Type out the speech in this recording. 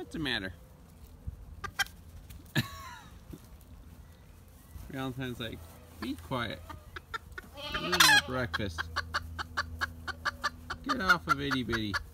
What's the matter? Valentine's like, be quiet. Ruin our breakfast. Get off of itty bitty.